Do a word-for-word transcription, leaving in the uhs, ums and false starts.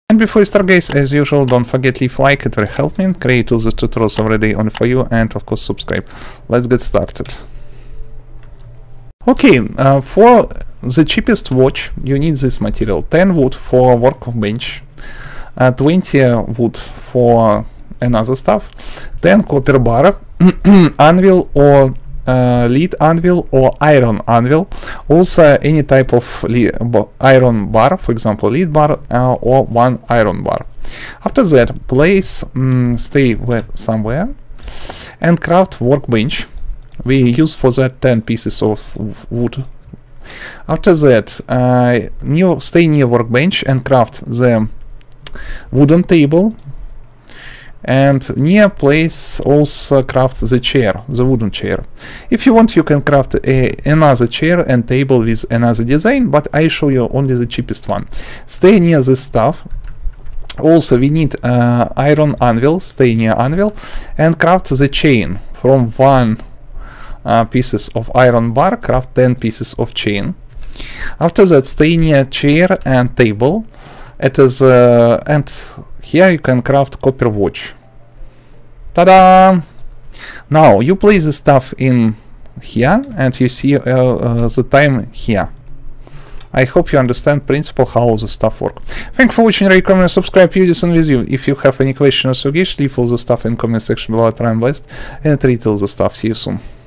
And before you start, guys, as usual, don't forget leave a like, it will help me, create all the tutorials already on for you, and of course subscribe. Let's get started. Okay, uh, for the cheapest watch you need this material: ten wood for workbench, uh, twenty wood for another stuff, ten copper bar, anvil or uh, lead anvil or iron anvil, also any type of iron bar, for example lead bar uh, or one iron bar. After that, place um, stay with somewhere and craft workbench. We use for that ten pieces of wood. After that, uh, near, stay near workbench and craft the wooden table, and near place also craft the chair, the wooden chair. If you want, you can craft a, another chair and table with another design, but I show you only the cheapest one. Stay near this stuff. Also we need uh, iron anvil, stay near anvil, and craft the chain. From one uh, pieces of iron bar, craft ten pieces of chain. After that, stay near chair and table. It is uh, and here you can craft copper watch. Ta-da! Now you place the stuff in here and you see uh, uh, the time here. I hope you understand principle how the stuff work. Thank you for watching, rate, comment, subscribe, videos and with you. If you have any questions or suggestions, leave all the stuff in comment section below. I try my best and read all the stuff. See you soon.